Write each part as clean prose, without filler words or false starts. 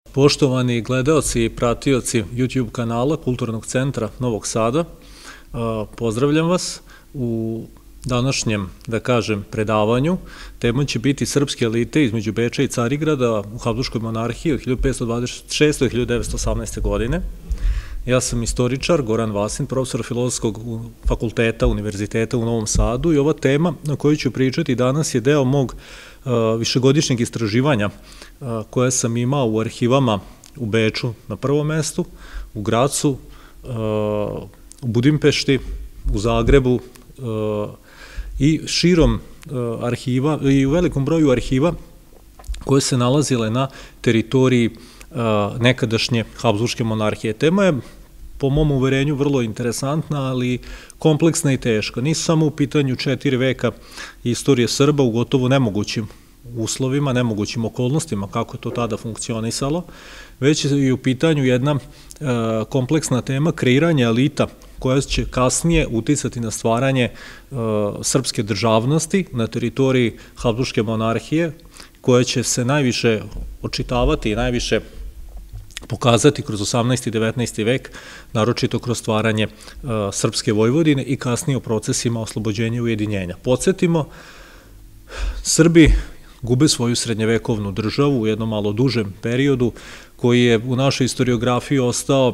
Poštovani gledaoci i pratioci YouTube kanala Kulturnog centra Novog Sada, pozdravljam vas u današnjem, da kažem, predavanju. Tema će biti srpske elite između Beča i Carigrada u Habsburškoj monarhiji od 1526. i 1918. godine. Ja sam istoričar Goran Vasin, profesor Filozofskog fakulteta Univerziteta u Novom Sadu i ova tema na kojoj ću pričati danas je deo mog višegodišnjeg istraživanja koje sam imao u arhivama u Beču na prvom mestu, u Gracu, u Budimpešti, u Zagrebu i širom arhiva i u velikom broju arhiva koje se nalazile na teritoriji nekadašnje Habsburške monarhije. Tema je, po mom uverenju, vrlo interesantna, ali kompleksna i teška. Nisu samo u pitanju 4 veka istorije Srba u gotovo nemogućim uslovima, nemogućim okolnostima, kako je to tada funkcionisalo, već je i u pitanju jedna kompleksna tema kreiranja elita koja će kasnije uticati na stvaranje srpske državnosti na teritoriji Habsburške monarhije, koja će se najviše očitavati i najviše pokazati kroz 18. i 19. vek, naročito kroz stvaranje Srpske Vojvodine i kasnije o procesima oslobođenja i ujedinjenja. Podsjetimo, Srbi gube svoju srednjevekovnu državu u jednom malo dužem periodu, koji je u našoj historiografiji ostao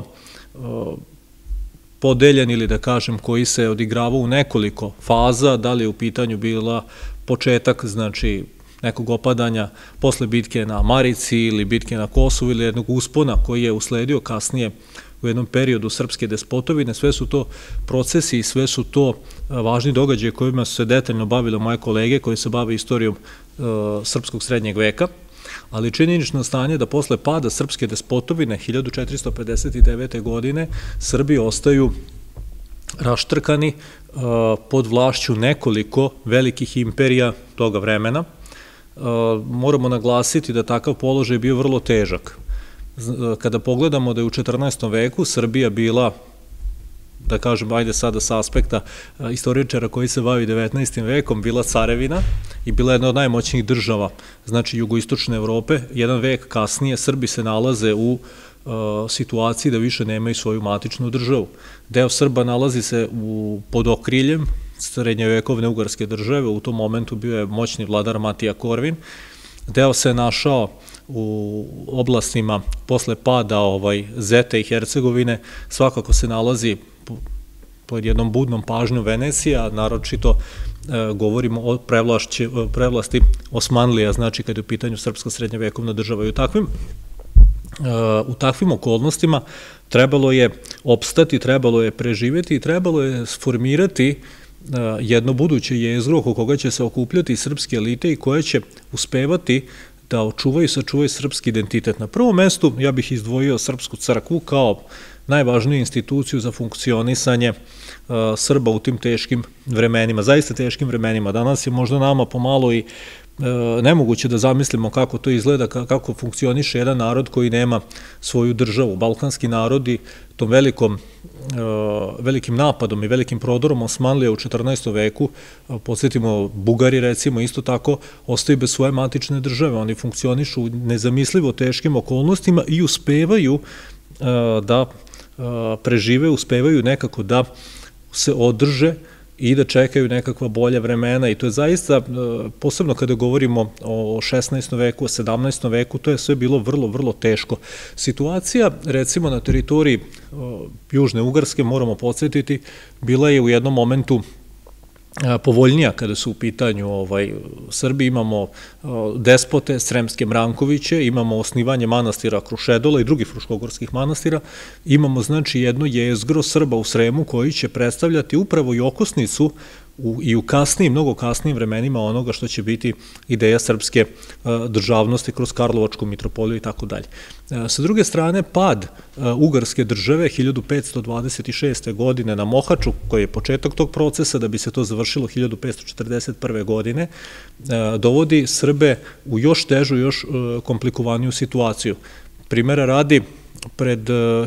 podeljen ili da kažem koji se odigravao u nekoliko faza, da li je u pitanju bila početak, znači nekog opadanja posle bitke na Marici ili bitke na Kosovu ili jednog uspona koji je usledio kasnije u jednom periodu srpske despotovine. Sve su to procesi i sve su to važni događaje kojima su se detaljno bavile moje kolege koji se bave istorijom srpskog srednjeg veka, ali činjenično stanje da posle pada srpske despotovine 1459. godine Srbi ostaju raštrkani pod vlašću nekoliko velikih imperija toga vremena. Moramo naglasiti da takav položaj je bio vrlo težak. Kada pogledamo da je u 14. veku Srbija bila, da kažem, ajde sada sa aspekta istoričara koji se bavi 19. vekom, bila carevina i bila jedna od najmoćnijih država, znači jugoistočne Evrope. Jedan vek kasnije Srbi se nalaze u situaciji da više nemaju svoju matičnu državu. Deo Srba nalazi se pod okriljem srednjevekovne ugarske države, u tom momentu bio je moćni vladar Matija Korvin. Deo se našao u oblastima posle pada Zete i Hercegovine, svakako se nalazi pod jednom budnom pažnjom Venecija, naročito govorimo o prevlasti Osmanlija, znači kada je u pitanju srpska srednjevekovna država. I u takvim okolnostima trebalo je opstati, trebalo je preživjeti i trebalo je sformirati jedno buduće jezgro oko koga će se okupljati srpske elite i koje će uspevati da očuvaju i sačuvaju srpski identitet. Na prvom mestu ja bih izdvojio Srpsku crkvu kao najvažniju instituciju za funkcionisanje Srba u tim teškim vremenima, zaista teškim vremenima. Danas je možda nama pomalo i nemoguće da zamislimo kako to izgleda, kako funkcioniše jedan narod koji nema svoju državu. Balkanski narodi tom velikim napadom i velikim prodorom Osmanlija u 14. veku, podsjetimo Bugari recimo, isto tako ostaju bez svoje matične države. Oni funkcionišu u nezamislivo teškim okolnostima i uspevaju da prežive, uspevaju nekako da se održe i da čekaju nekakva bolja vremena i to je zaista, posebno kada govorimo o 16. veku, o 17. veku, to je sve bilo vrlo, vrlo teško. Situacija, recimo na teritoriji Južne Ugarske, moramo podsjetiti, bila je u jednom momentu povoljnija kada su u pitanju Srbi. Imamo despote, Sremske Mrankoviće, imamo osnivanje manastira Krušedola i drugih fruškogorskih manastira, imamo znači jedno jezgro Srba u Sremu koji će predstavljati upravo i okosnicu i u kasnijim, mnogo kasnijim vremenima onoga što će biti ideja srpske državnosti kroz Karlovačku mitropoliju i tako dalje. Sa druge strane, pad Ugarske države 1526. godine na Mohaču, koji je početak tog procesa, da bi se to završilo 1541. godine, dovodi Srbe u još težu, još komplikovaniju situaciju. Primera radi, pred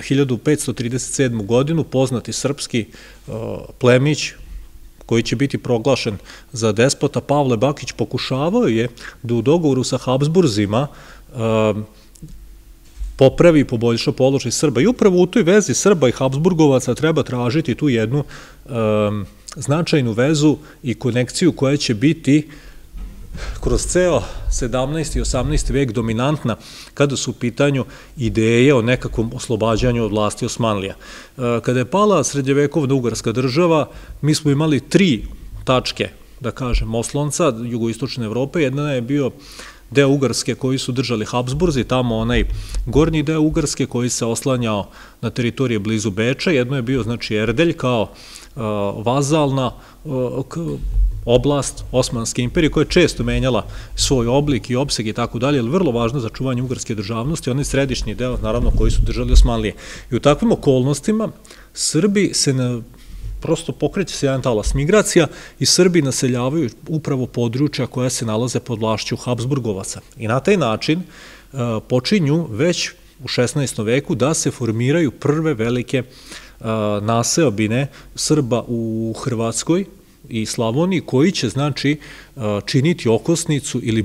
1537. godinu poznati srpski plemić, koji će biti proglašen za despota, Pavle Bakić, pokušavao je da u dogovoru sa Habsburzima popravi i poboljša položaj Srba. I upravo u toj vezi Srba i Habsburgovaca treba tražiti tu jednu značajnu vezu i konekciju koja će biti kroz ceo 17. i 18. vek dominantna kada su u pitanju ideje o nekakvom oslobađanju od vlasti Osmanlija. Kada je pala srednjevekovna ugarska država, mi smo imali 3 tačke, da kažem, oslonca jugoistočne Evrope. Jedna je bio deo Ugarske koji su držali Habsburzi, tamo onaj gornji deo Ugarske koji se oslanjao na teritorije blizu Beča. Jedno je bio, znači, Erdelj kao vazalna oblast Osmanske imperije koja je često menjala svoj oblik i opseg i tako dalje, ali vrlo važno za čuvanje ugarske državnosti, onaj središnji deo, naravno, koji su držali Osmanlije. I u takvim okolnostima Srbi se prosto pokreće se jedan talas migracija i Srbi naseljavaju upravo područja koja se nalaze pod vlašću Habsburgovaca. I na taj način počinju već u 16. veku da se formiraju prve velike naseobine Srba u Hrvatskoj i Slavoniji, koji će, znači, činiti okosnicu ili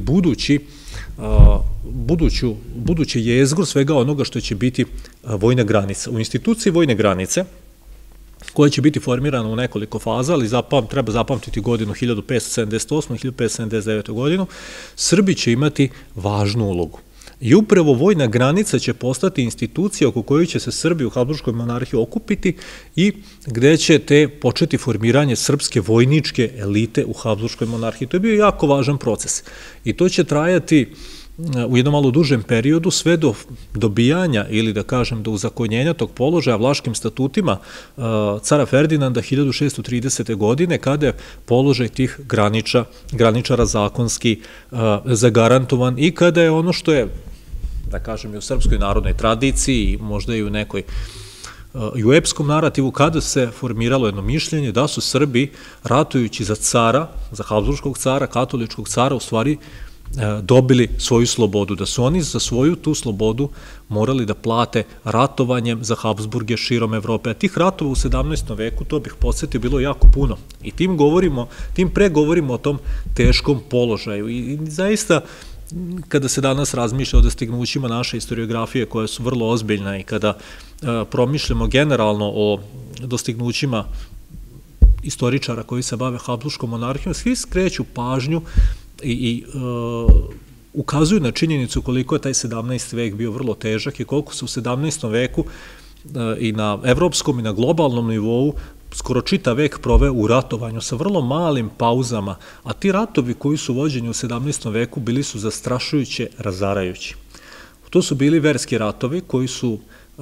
buduće jezgro svega onoga što će biti vojna granica. U instituciji vojne granice, koja će biti formirana u nekoliko faza, ali treba zapamtiti godinu 1578. i 1579. godinu, Srbi će imati važnu ulogu. I upravo vojna granica će postati institucija oko koju će se Srbi u Habsburškoj monarhiji okupiti i gde će te početi formiranje srpske vojničke elite u Habsburškoj monarhiji. To je bio jako važan proces i to će trajati u jednom malo dužem periodu sve do dobijanja ili, da kažem, do uzakonjenja tog položaja vlaškim statutima cara Ferdinanda 1630. godine, kada je položaj tih graničara zakonski zagarantovan i kada je ono što je, da kažem, i u srpskoj narodnoj tradiciji, možda i u nekoj i u epskom narativu, kada se formiralo jedno mišljenje da su Srbi, ratujući za cara, za Habsburškog cara, katoličkog cara, u stvari dobili svoju slobodu, da su oni za svoju tu slobodu morali da plate ratovanjem za Habsburge širom Evrope. A tih ratova u 17. veku, to bih podsjetio, bilo jako puno. I tim pre govorimo o tom teškom položaju. I zaista, kada se danas razmišlja o dostignućima naše historiografije, koje su vrlo ozbiljne, i kada promišljamo generalno o dostignućima istoričara koji se bave Habsburškom monarhijom, svi skreću pažnju i ukazuju na činjenicu koliko je taj 17. vek bio vrlo težak i koliko se u 17. veku i na evropskom i na globalnom nivou skoro čitav vek proveo u ratovanju sa vrlo malim pauzama, a ti ratovi koji su vođeni u 17. veku bili su zastrašujuće razarajući. To su bili verski ratovi koji su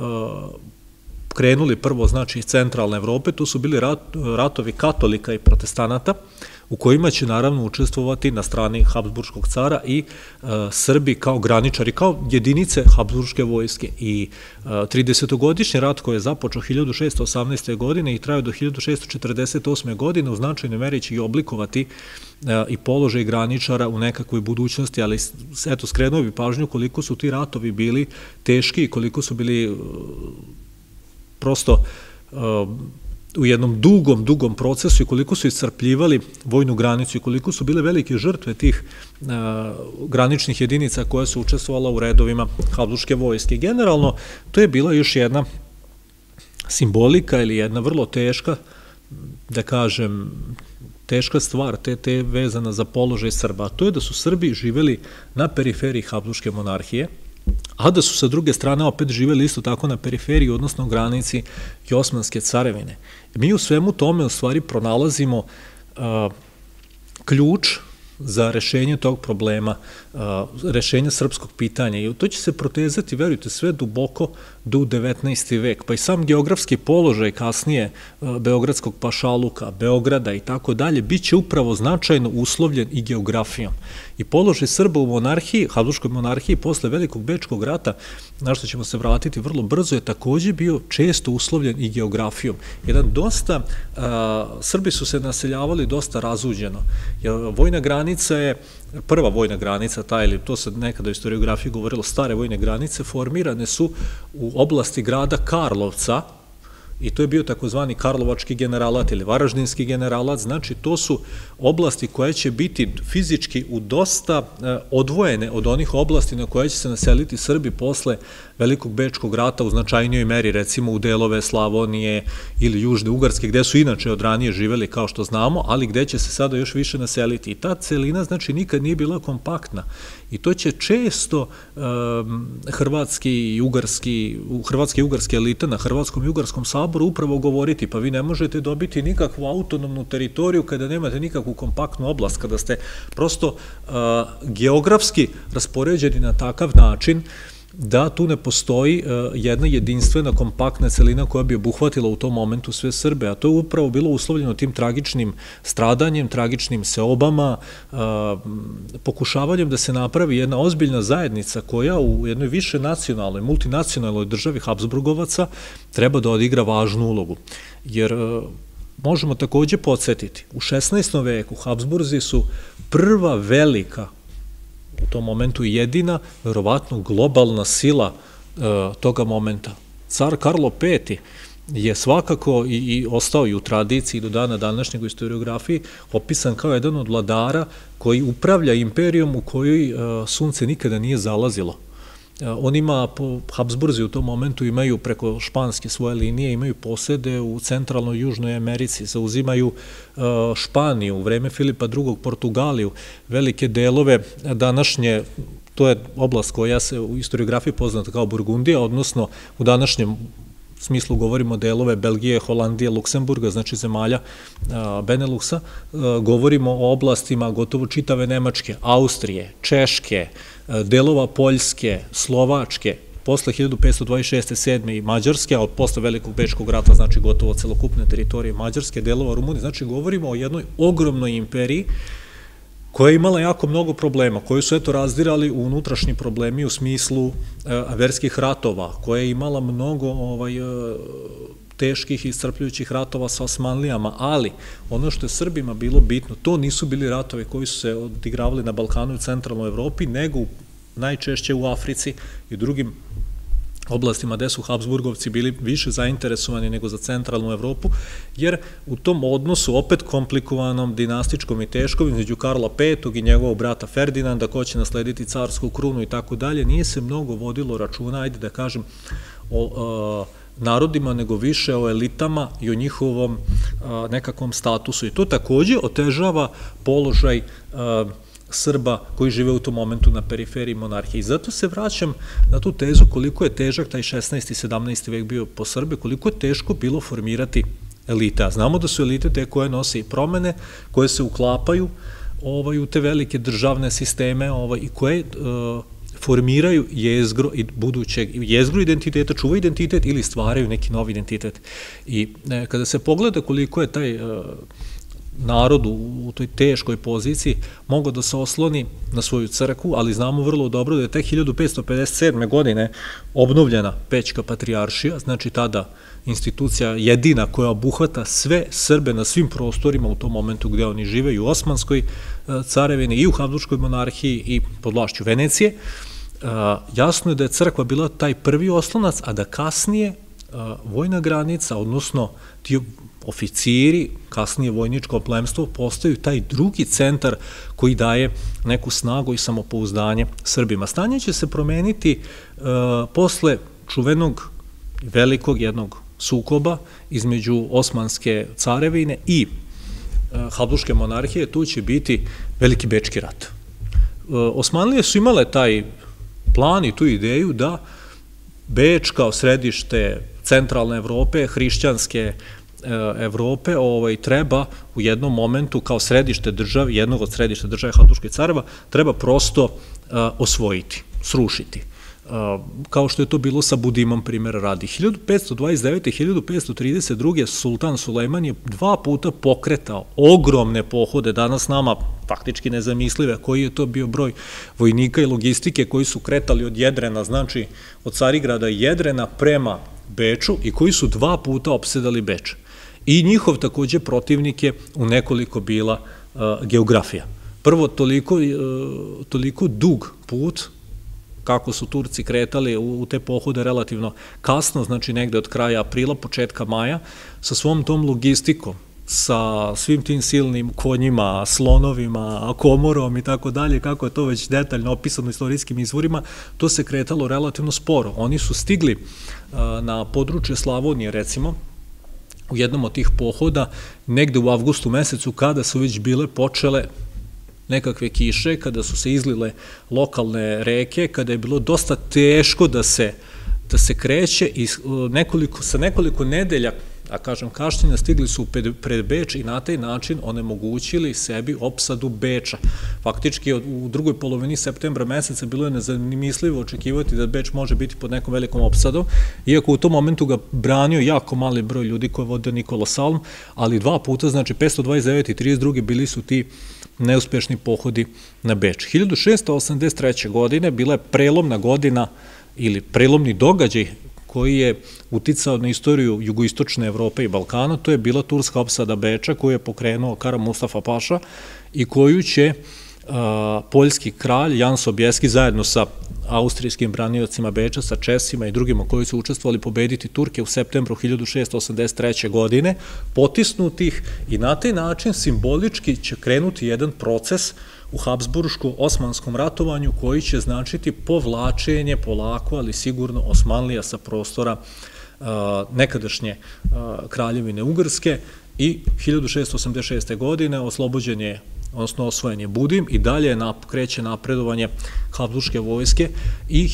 krenuli prvo, znači, iz centralne Evrope. To su bili ratovi katolika i protestanata, u kojima će naravno učestvovati na strani Habsburškog cara i Srbi kao graničari, kao jedinice Habsburške vojske. I 30-godišnji rat koji je započeo 1618. godine i trajao do 1648. godine, u značajnoj meri će i oblikovati i položaj graničara u nekakvoj budućnosti, ali eto, skrenuo bi pažnju koliko su ti ratovi bili teški i koliko su bili prosto u jednom dugom procesu i koliko su iscrpljivali vojnu granicu i koliko su bile velike žrtve tih graničnih jedinica koja su učestvovala u redovima Habsburške vojske. Generalno, to je bila još jedna simbolika ili jedna vrlo teška, da kažem, teška stvar, te vezana za položaj Srba. To je da su Srbi živeli na periferiji Habsburške monarhije, a da su sa druge strane opet živeli isto tako na periferiji, odnosno granici Osmanske carevine. Mi u svemu tome u stvari pronalazimo ključ za rešenje tog problema, rešenja srpskog pitanja, i to će se protezati, verujte, sve duboko do 19. vek, pa i sam geografski položaj kasnije Beogradskog pašaluka, Beograda i tako dalje, bit će upravo značajno uslovljen i geografijom. I položaj Srba u monarhiji, Habsburškoj monarhiji, posle Velikog bečkog rata, na što ćemo se vratiti vrlo brzo, je takođe bio često uslovljen i geografijom. Srbi su se naseljavali dosta razuđeno. Vojna granica je, prva vojna granica, ili to se nekada u historiografiji govorilo, stare vojne granice, formirane su u oblasti grada Karlovca i to je bio takozvani Karlovački generalat ili Varaždinski generalat, znači to su oblasti koje će biti fizički u dosta odvojene od onih oblasti na koje će se naseliti Srbi posle Velikog Bečkog rata u značajnijoj meri, recimo u delove Slavonije ili Južne Ugarske, gde su inače od ranije živeli, kao što znamo, ali gde će se sada još više naseliti. I ta celina, znači, nikad nije bila kompaktna. I to će često hrvatski i ugarske elite na Hrvatskom i Ugarskom saboru upravo govoriti, pa vi ne možete dobiti nikakvu autonomnu teritoriju kada nemate nikakvu kompaktnu oblast, kada ste prosto geografski raspoređeni na takav način da tu ne postoji jedna jedinstvena kompaktna celina koja bi obuhvatila u tom momentu sve Srbe, a to je upravo bilo uslovljeno tim tragičnim stradanjem, tragičnim seobama, pokušavanjem da se napravi jedna ozbiljna zajednica koja u jednoj više nacionalnoj, multinacionalnoj državi Habsburgovaca treba da odigra važnu ulogu. Jer možemo takođe podsjetiti, u 16. veku Habsburzi su prva velika, u tom momentu i jedina, verovatno globalna sila toga momenta. Car Karlo V je svakako i ostao i u tradiciji do dana današnjeg u historiografiji opisan kao jedan od vladara koji upravlja imperijom u kojoj sunce nikada nije zalazilo. On ima, Habsburzi u tom momentu imaju preko španske svoje linije, imaju posede u centralnoj Južnoj Americi, zauzimaju Španiju, u vreme Filipa II. Portugaliju, velike delove današnje, to je oblast koja se u historiografiji poznata kao Burgundija, odnosno u današnjem smislu govorimo delove Belgije, Holandije, Luksemburga, znači zemalja Beneluxa, govorimo o oblastima gotovo čitave Nemačke, Austrije, Češke, delova Poljske, Slovačke, posle 1526. 7. i Mađarske, a posle Velikog Bečkog rata, znači gotovo celokupne teritorije Mađarske, delova Rumunije, znači govorimo o jednoj ogromnoj imperiji koja je imala jako mnogo problema, koji su eto razdirali u unutrašnji problemi u smislu verskih ratova, koja je imala mnogo teških i iscrpljujućih ratova sa Osmanlijama, ali ono što je Srbima bilo bitno, to nisu bili ratovi koji su se odigravali na Balkanu i centralnoj Evropi, nego najčešće u Africi i drugim oblastima gde su Habsburgovci bili više zainteresovani nego za centralnu Evropu, jer u tom odnosu, opet komplikovanom, dinastičkom i teškom, između Karla V. i njegovog brata Ferdinanda, ko će naslediti carsku krunu i tako dalje, nije se mnogo vodilo računa, ajde da kažem, o narodima, nego više o elitama i o njihovom nekakvom statusu. I to takođe otežava položaj Srba koji žive u tom momentu na periferiji monarhije. I zato se vraćam na tu tezu koliko je težak taj 16. i 17. vek bio po Srbe, koliko je teško bilo formirati elite. A znamo da su elite te koje nose i promene, koje se uklapaju u te velike državne sisteme i koje formiraju jezgro i budućeg jezgro identiteta, čuvaju identitet ili stvaraju neki novi identitet. I kada se pogleda koliko je taj narod u toj teškoj poziciji mogao da se osloni na svoju crkvu, ali znamo vrlo dobro da je tek 1557. godine obnovljena Pećka patrijaršija, znači tada institucija jedina koja obuhvata sve Srbe na svim prostorima u tom momentu gde oni žive, i u Osmanskoj carevini, i u Habsburškoj monarhiji, i pod vlašću Venecije. Jasno je da je crkva bila taj prvi oslonac, a da kasnije vojna granica, odnosno ti oficiri, kasnije vojničko plemstvo, postaju taj drugi centar koji daje neku snagu i samopouzdanje Srbima. Stanje će se promeniti posle čuvenog velikog jednog sukoba između Osmanske carevine i Habsburške monarhije. Tu će biti Veliki Bečki rat. Osmanlije su imale taj plan i tu ideju da Beč kao središte centralne Evrope, hrišćanske Evrope, treba u jednom momentu kao središte države, jednog od središta države Habsburških careva, treba prosto osvojiti, srušiti. Kao što je to bilo sa Budimom, primjer radi. 1529. i 1532. Sultan Sulejman je 2 puta pokretao ogromne pohode, danas nama faktički nezamislive, koji je to bio broj vojnika i logistike koji su kretali od Jedrena, znači od Carigrada i Jedrena prema Beču, i koji su 2 puta opsedali Beč. I njihov takođe protivnik je u nekoliko bila geografija. Prvo, toliko dug put kako su Turci kretali u te pohode relativno kasno, znači negde od kraja aprila, početka maja, sa svom tom logistikom, sa svim tim silnim konjima, slonovima, komorom i tako dalje, kako je to već detaljno opisano istorijskim izvorima, to se kretalo relativno sporo. Oni su stigli na područje Slavonije, recimo, u jednom od tih pohoda, negde u avgustu mesecu, kada su već bile počele nekakve kiše, kada su se izlile lokalne reke, kada je bilo dosta teško da se kreće i sa nekoliko nedelja, a kažem kašnjenja, stigli su pred Beč i na taj način onemogućili sebi opsadu Beča. Faktički u drugoj polovini septembra meseca bilo je nezamislivo očekivati da Beč može biti pod nekom velikom opsadom, iako u tom momentu ga branio jako mali broj ljudi koje vode Nikola Salm, ali dva puta, znači 529. i 32. bili su ti neuspešni pohodi na Beč. 1683. godine bila je prelomna godina ili prelomni događaj koji je uticao na istoriju jugoistočne Evrope i Balkana, to je bila turska opsada Beča koju je pokrenuo Kara Mustafa Paša i koju će poljski kralj Jan Sobieski zajedno sa austrijskim braniocima Beča, sa Česima i drugima koji su učestvovali pobediti Turke u septembru 1683. godine, potisnutih i na taj način simbolički će krenuti jedan proces u Habsburško-osmanskom ratovanju koji će značiti povlačenje polako, ali sigurno Osmanlija sa prostora nekadašnje kraljevine Ugarske i 1686. godine oslobođen je, odnosno osvojen je Budim i dalje kreće napredovanje Habsburške vojske i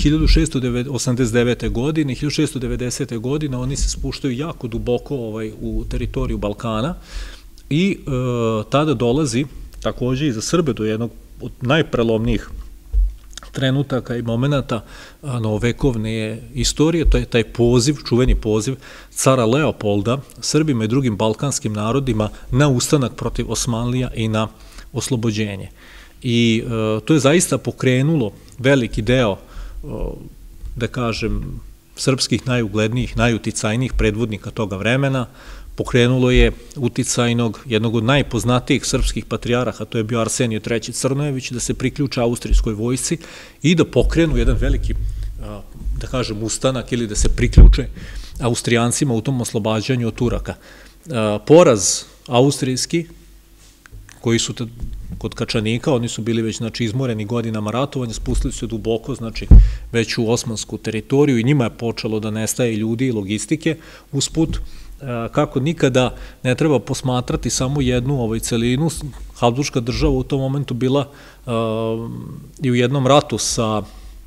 1689. godine, 1690. godine oni se spuštaju jako duboko u teritoriju Balkana i tada dolazi takođe i za Srbe do jednog od najprelomnijih trenutaka i momenata novovekovne istorije, to je taj poziv, čuveni poziv cara Leopolda Srbima i drugim balkanskim narodima na ustanak protiv Osmanlija i na oslobođenje. I to je zaista pokrenulo veliki deo, da kažem, srpskih najuglednijih, najuticajnijih predvodnika toga vremena, pokrenulo je uticajnog, jednog od najpoznatijih srpskih patrijaraha, to je bio Arsenije III. Crnojević, da se priključe austrijskoj vojsci i da pokrenu jedan veliki, da kažem, ustanak ili da se priključe Austrijancima u tom oslobađanju od Turaka. Poraz austrijski, koji su kod Kačanika, oni su bili već izmoreni godinama ratovanja, spustili se duboko, znači već u osmansku teritoriju i njima je počelo da nestaje ljudi i logistike. Usput, kako nikada ne treba posmatrati samo jednu celinu, Habsburška država u tom momentu bila i u jednom ratu sa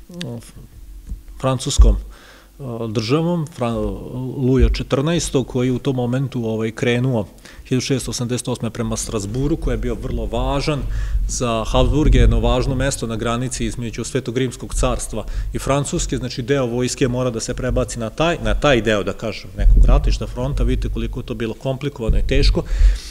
francuskom državom, Luja XIV, koji u tom momentu krenuo 1688. prema Strasburu, koji je bio vrlo važan za Habsburge, jedno važno mesto na granici između Svetog Rimskog carstva i Francuske, znači deo vojske mora da se prebaci na taj deo, da kažem, nekog ratišta fronta, vidite koliko je to bilo komplikovano i teško.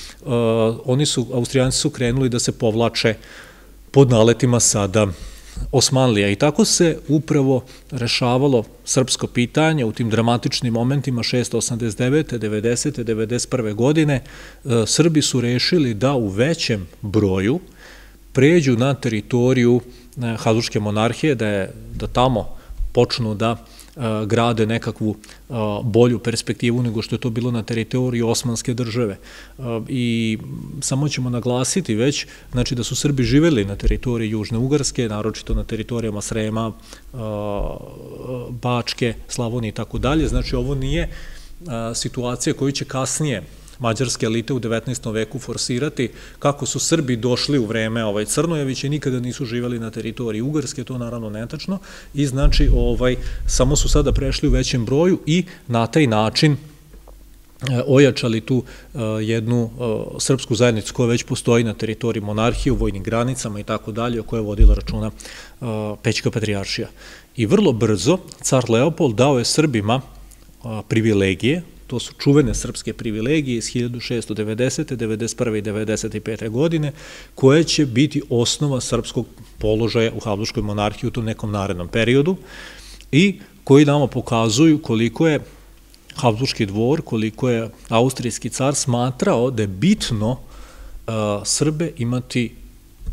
Austrijanci su krenuli da se povlače pod naletima sada Osmanlija i tako se upravo rešavalo srpsko pitanje u tim dramatičnim momentima 689. 90. 91. godine. Srbi su rešili da u većem broju pređu na teritoriju Habsburške monarhije, da tamo počnu da grade nekakvu bolju perspektivu nego što je to bilo na teritoriji Osmanske države. I samo ćemo naglasiti već, znači da su Srbi živeli na teritoriji Južne Ugarske, naročito na teritorijama Srema, Bačke, Slavonije i tako dalje. Znači ovo nije situacija koju će kasnije mađarske elite u 19. veku forsirati, kako su Srbi došli u vreme Crnojevića i nikada nisu živeli na teritoriji Ugarske, to naravno netačno, i znači samo su sada prešli u većem broju i na taj način ojačali tu jednu srpsku zajednicu koja već postoji na teritoriji monarhije, u vojnim granicama i tako dalje, o kojoj je vodila računa Pećka patrijaršija. I vrlo brzo car Leopold dao je Srbima privilegije, to su čuvene srpske privilegije iz 1690. 91. i 95. godine, koje će biti osnova srpskog položaja u Habsburškoj monarhiji u tom nekom narednom periodu i koji nama pokazuju koliko je Habsburški dvor, koliko je austrijski car smatrao da je bitno Srbe imati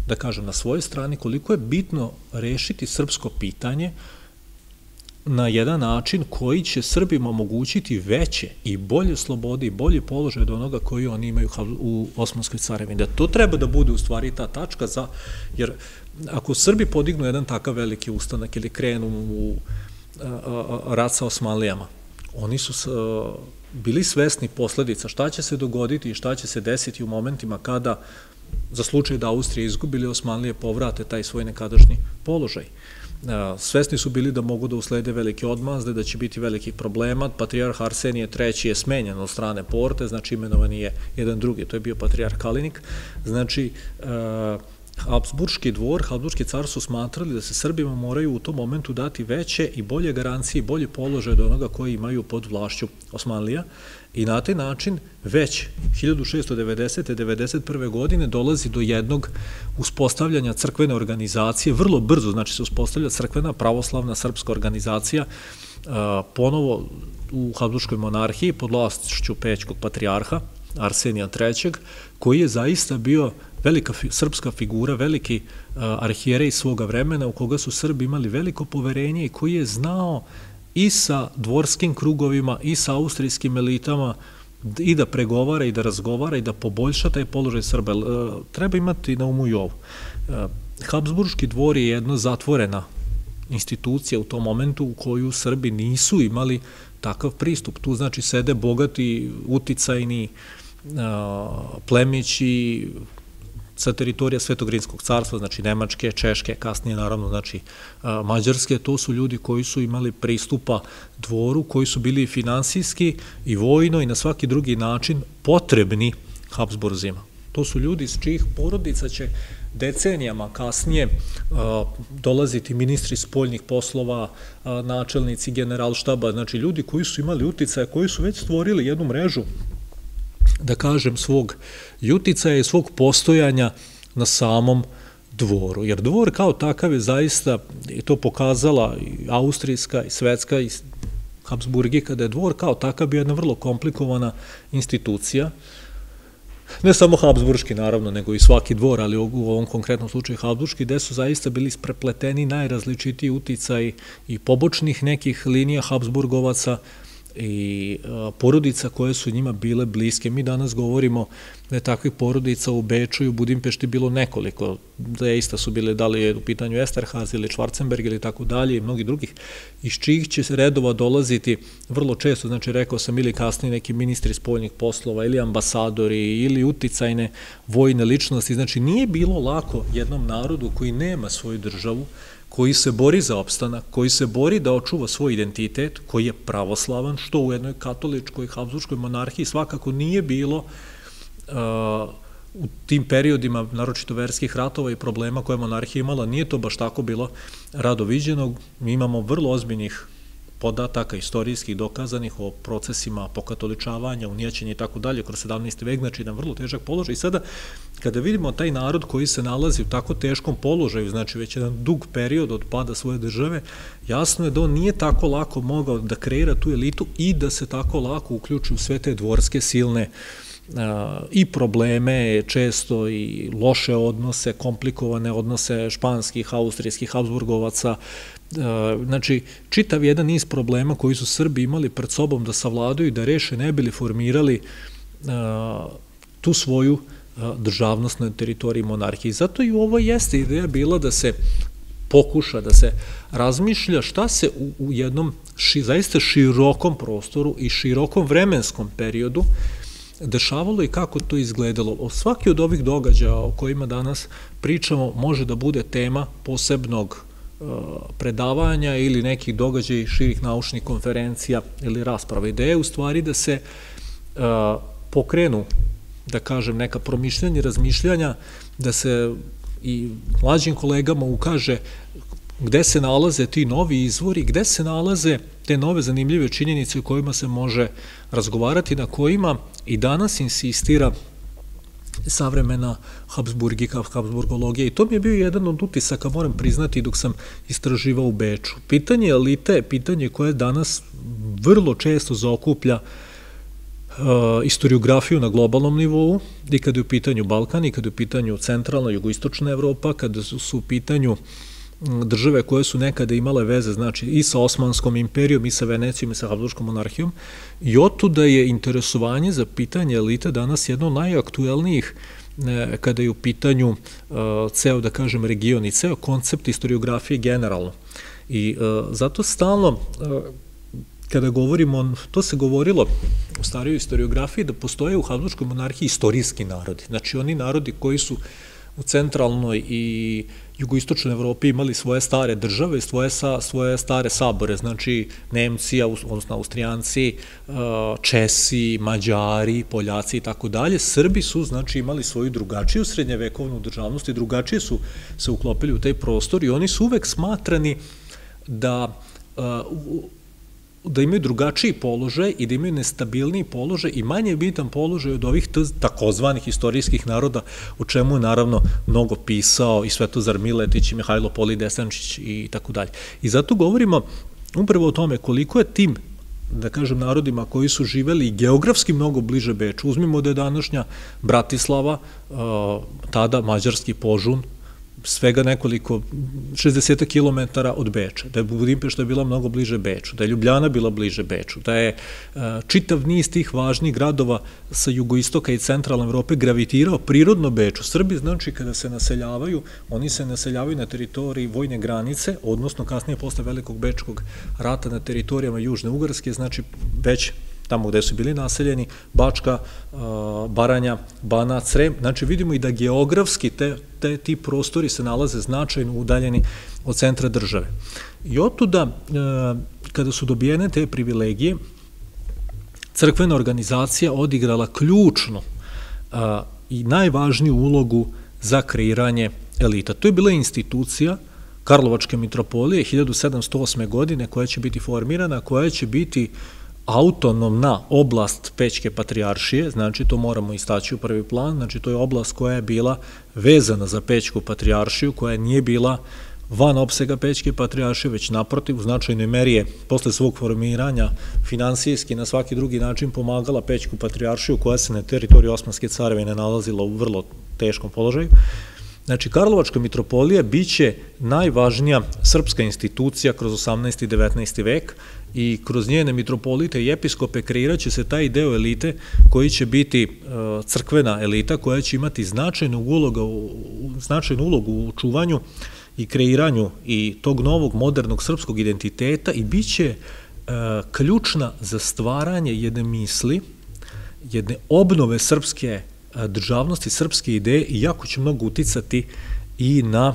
da kažem, na svojoj strani, koliko je bitno rešiti srpsko pitanje na jedan način koji će Srbima omogućiti veće i bolje slobode i bolje položaje od onoga koji oni imaju u Osmanskoj carevini. Da to treba da bude u stvari ta tačka, jer ako Srbi podignu jedan takav veliki ustanak ili krenu u rat sa Osmanlijama, oni su bili svesni posledica šta će se dogoditi i šta će se desiti u momentima kada, za slučaj da Austrija izgubili, Osmanlije povrate taj svoj nekadašnji položaj. Svesni su bili da mogu da uslede velike odmazde, da će biti velikih problema. Patrijarh Arsenije III je smenjen od strane Porte, znači imenovan je jedan drugi, to je bio patrijarh Kalinik. Znači, Habsburški dvor, Habsburški car su smatrali da se Srbima moraju u tom momentu dati veće i bolje garancije i bolje položaje od onoga koji imaju pod vlašću Osmanlija i na taj način već 1690. 1991. godine dolazi do jednog uspostavljanja crkvene organizacije, vrlo brzo, znači se uspostavlja crkvena pravoslavna srpska organizacija ponovo u Habsburškoj monarhiji pod vlašću Pećkog patrijarha Arsenija III, koji je zaista bio velika srpska figura, veliki arhijerej svoga vremena u koga su Srbi imali veliko poverenje i koji je znao i sa dvorskim krugovima i sa austrijskim elitama i da pregovara i da razgovara i da poboljša taj položaj Srba. Treba imati na umu i ovo. Habsburški dvor je jedna zatvorena institucija u tom momentu u koju Srbi nisu imali takav pristup. Tu znači sede bogati, uticajni plemići sa teritorija Svetogrinskog carstva, znači Nemačke, Češke, kasnije naravno znači Mađarske, to su ljudi koji su imali pristupa dvoru, koji su bili finansijski i vojno i na svaki drugi način potrebni Habsburzima. To su ljudi iz čijih porodica će decenijama kasnije dolaziti ministri spoljnih poslova, načelnici generalštaba, znači ljudi koji su imali uticaja, koji su već stvorili jednu mrežu, da kažem, svog uticaja i svog postojanja na samom dvoru. Jer dvor kao takav je zaista, i to pokazala i austrijska i svetska i Habsburgi, kada je dvor kao takav bio jedna vrlo komplikovana institucija, ne samo Habsburški naravno, nego i svaki dvor, ali u ovom konkretnom slučaju Habsburški, gde su zaista bili isprepleteni najrazličitiji uticaji i pobočnih nekih linija Habsburgovaca i porodica koje su njima bile bliske. Mi danas govorimo da je takvih porodica u Beču i u Budimpešti bilo nekoliko. Zaista su bile, da li je u pitanju Esterhaz ili Schwarzenberg ili tako dalje i mnogi drugih, iz čijih će se redova dolaziti vrlo često, znači rekao sam, ili kasnije neki ministri spoljnih poslova ili ambasadori ili uticajne vojne ličnosti. Znači nije bilo lako jednom narodu koji nema svoju državu, koji se bori za opstanak, koji se bori da očuva svoj identitet, koji je pravoslavan, što u jednoj katoličkoj Habsburškoj monarhiji svakako nije bilo u tim periodima, naročito verskih ratova i problema koje je monarhija imala, nije to baš tako bilo rado viđeno. Mi imamo vrlo ozbiljnih podataka istorijskih dokazanih o procesima pokatoličavanja, unijaćenja i tako dalje kroz 17. vek, znači jedan vrlo težak položaj. I sada, kada vidimo taj narod koji se nalazi u tako teškom položaju, znači već jedan dug period od pada svoje države, jasno je da on nije tako lako mogao da kreira tu elitu i da se tako lako uključi u sve te dvorske silne i probleme, često i loše odnose, komplikovane odnose španskih, austrijskih, Habsburgovaca. Znači, čitav jedan niz problema koji su Srbi imali pred sobom da savladaju i da reše, ne bili formirali tu svoju državnost na teritoriji monarhije. Zato i ovo jeste ideja bila da se pokuša, da se razmišlja šta se u jednom zaista širokom prostoru i širokom vremenskom periodu dešavalo i kako to izgledalo. Svaki od ovih događaja o kojima danas pričamo može da bude tema posebnog predavanja ili nekih događaja širih naučnih konferencija ili rasprava. Ideja je u stvari da se pokrenu, da kažem, neka promišljanja i razmišljanja, da se i mlađim kolegama ukaže gde se nalaze ti novi izvori, gde se nalaze te nove zanimljive činjenice o kojima se može razgovarati, na kojima i danas insistira savremena habsburgika, habsburgologija. I to mi je bio jedan od utisaka, moram priznati, dok sam istraživao u Beču. Pitanje elite je pitanje koje danas vrlo često zaokuplja istoriografiju na globalnom nivou, i kada je u pitanju Balkan, i kada je u pitanju centralna, jugoistočna Evropa, kada su u pitanju države koje su nekada imale veze, znači i sa Osmanskom imperijom, i sa Venecijom, i sa Habsburškom monarhijom, i otuda je interesovanje za pitanje elite danas jedno od najaktuelnijih kada je u pitanju ceo, da kažem, region i ceo koncept istoriografije generalno. I zato stalno, kada govorimo, to se govorilo u starijoj istoriografiji, da postoje u Habsburškoj monarhiji istorijski narodi. Znači, oni narodi koji su u centralnoj i jugoistočnoj Evropi imali svoje stare države i svoje stare sabore, znači Nemci, odnosno Austrijanci, Česi, Mađari, Poljaci i tako dalje. Srbi su, znači, imali svoju drugačiju srednjevekovnu državnost i drugačije su se uklopili u taj prostor i oni su uvek smatrani da imaju drugačiji položaj i da imaju nestabilniji položaj i manje bitan položaj od ovih takozvanih istorijskih naroda, o čemu je naravno mnogo pisao i Svetozar Miletić i Mihajlo Polidesančić i tako dalje. I zato govorimo upravo o tome koliko je tim, da kažem, narodima koji su živeli geografski mnogo bliže Beču. Uzmimo da je današnja Bratislava, tada mađarski Požun, svega nekoliko 60 km od Beča, da je Budimpešta bila mnogo bliže Beču, da je Ljubljana bila bliže Beču, da je čitav niz tih važnih gradova sa jugoistoka i centralne Evrope gravitirao prirodno Beču. Srbi, znači, kada se naseljavaju, oni se naseljavaju na teritoriji vojne granice, odnosno kasnije posle Velikog bečkog rata na teritorijama Južne Ugarske, znači već tamo gde su bili naseljeni, Bačka, Baranja, Banat, Srem. Znači, vidimo i da geografski ti prostori se nalaze značajno udaljeni od centra države. I otuda, kada su dobijene te privilegije, crkvena organizacija odigrala ključnu i najvažniju ulogu za kreiranje elita. To je bila institucija Karlovačke mitropolije 1708. godine koja će biti formirana, koja će biti autonomna oblast Pećke patrijaršije, znači to moramo istaći u prvi plan, znači to je oblast koja je bila vezana za Pećku patrijaršiju, koja nije bila van opsega Pećke patrijaršije, već naprotiv, u značajnoj meri je posle svog formiranja finansijski na svaki drugi način pomagala Pećku patrijaršiju koja se na teritoriji Osmanske carevine nalazila u vrlo teškom položaju. Znači, Karlovačka mitropolija biće najvažnija srpska institucija kroz 18. i 19. vek i kroz njene mitropolite i episkope kreirat će se taj deo elite koji će biti crkvena elita koja će imati značajnu ulogu u čuvanju i kreiranju i tog novog modernog srpskog identiteta i bit će ključna za stvaranje jedne misli, jedne obnove srpske državnosti, srpske ideje i jako će mnogo uticati i na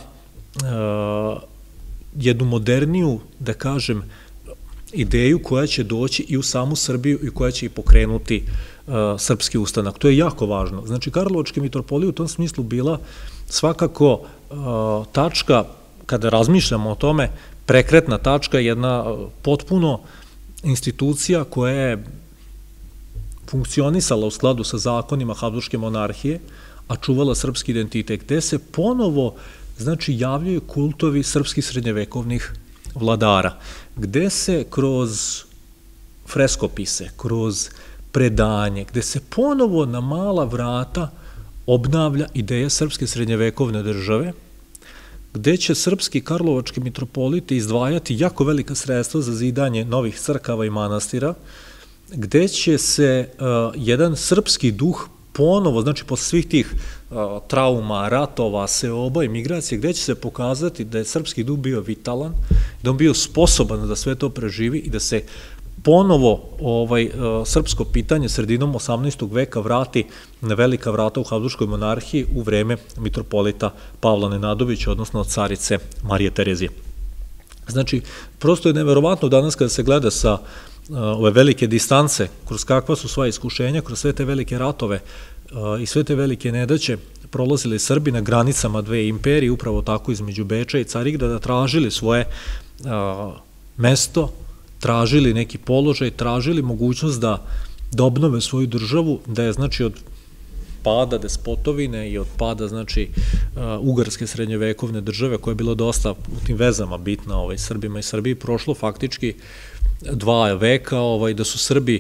jednu moderniju, da kažem, ideju koja će doći i u samu Srbiju i koja će i pokrenuti srpski ustanak. To je jako važno. Znači, Karlovačka mitropolija u tom smislu bila svakako tačka, kada razmišljamo o tome, prekretna tačka, jedna potpuno institucija koja je funkcionisala u skladu sa zakonima Habsburške monarhije, a čuvala srpski identitet, gde se ponovo, znači, javljaju kultovi srpskih srednjevekovnih vladara, gde se kroz freskopise, kroz predanje, gde se ponovo na mala vrata obnavlja ideja srpske srednjevekovne države, gde će srpski karlovački mitropoliti izdvajati jako velika sredstva za zidanje novih crkava i manastira, gde će se jedan srpski duh ponovo, znači posle svih tih trauma, ratova, seoba i migracije, gde će se pokazati da je srpski duh bio vitalan, da on bio sposoban da sve to preživi i da se ponovo srpsko pitanje sredinom 18. veka vrati na velika vrata u Habsburškoj monarhiji u vreme mitropolita Pavla Nenadovića, odnosno carice Marije Terezije. Znači, prosto je neverovatno danas kada se gleda sa ove velike distance, kroz kakva su sva iskušenja, kroz sve te velike ratove i sve te velike nedaće prolazili Srbi na granicama dve imperije, upravo tako između Beča i Carigrada, tražili svoje mesto, tražili neki položaj, tražili mogućnost da obnove svoju državu, da je, znači, od pada despotovine i od pada, znači, ugarske srednjevekovne države, koja je bila dosta u tim vezama bitna Srbima i Srbiji, prošlo faktički 2 veka, da su Srbi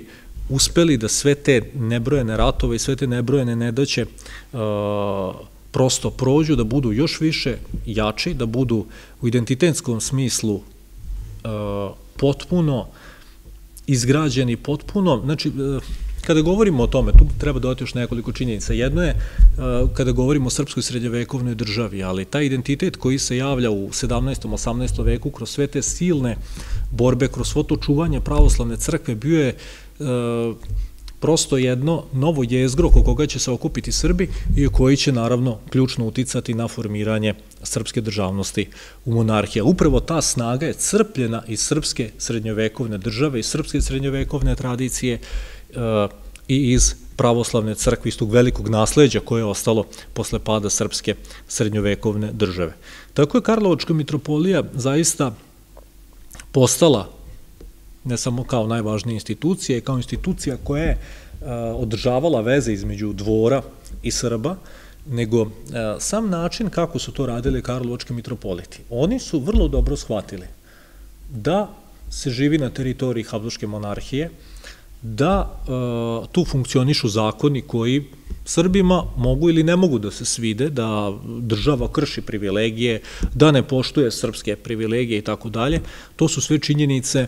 uspeli da sve te nebrojene ratove i sve te nebrojene nedaće prosto prođu, da budu još više jači, da budu u identitetskom smislu potpuno izgrađeni, potpuno, znači, kada govorimo o tome, tu treba dodati još nekoliko činjenica. Jedno je kada govorimo o srpskoj srednjovekovnoj državi, ali taj identitet koji se javlja u 17. 18. veku kroz sve te silne borbe, kroz svo to čuvanje pravoslavne crkve, bio je prosto jedno novo jezgro oko koga će se okupiti Srbi i koji će naravno ključno uticati na formiranje srpske državnosti u monarhiji. Upravo ta snaga je crpljena iz srpske srednjovekovne države, iz srpske srednjovekovne tradicije i iz pravoslavne crkve, iz tog velikog nasleđa koje je ostalo posle pada srpske srednjovekovne države. Tako je Karlovačka mitropolija zaista postala ne samo kao najvažnija institucija, i kao institucija koja je održavala veze između dvora i Srba, nego sam način kako su to radili Karlovački mitropoliti. Oni su vrlo dobro shvatili da se živi na teritoriji Habsburške monarhije, da tu funkcionišu zakoni koji Srbima mogu ili ne mogu da se svide, da država krši privilegije, da ne poštuje srpske privilegije i tako dalje. To su sve činjenice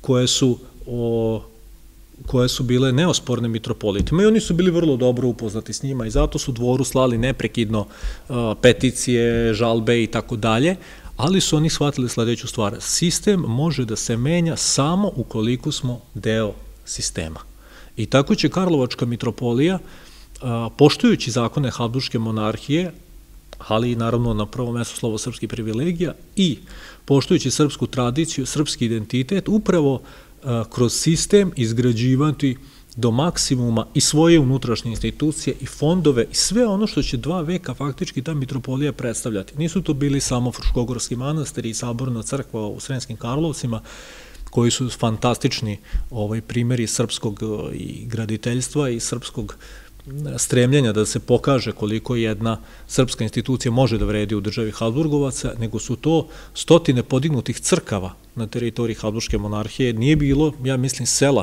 koje su bile neosporne mitropolitima i oni su bili vrlo dobro upoznati s njima i zato su dvoru slali neprekidno peticije, žalbe i tako dalje, ali su oni shvatili sledeću stvar. Sistem može da se menja samo ukoliko smo deo sistema. I tako će Karlovačka mitropolija, poštujući zakone Habsburške monarhije, ali i naravno na prvo mesto slovo srpskih privilegija i poštujući srpsku tradiciju, srpski identitet, upravo kroz sistem izgrađivati do maksimuma i svoje unutrašnje institucije i fondove i sve ono što će 2 veka faktički ta mitropolija predstavljati. Nisu to bili samo Fruškogorski manastir i Saborna crkva u Sremskim Karlovcima, koji su fantastični primjeri srpskog i graditeljstva i srpskog stremljenja da se pokaže koliko jedna srpska institucija može da vredi u državi Habsburgovaca, nego su to stotine podignutih crkava na teritoriji Habsburške monarhije. Nije bilo, ja mislim, sela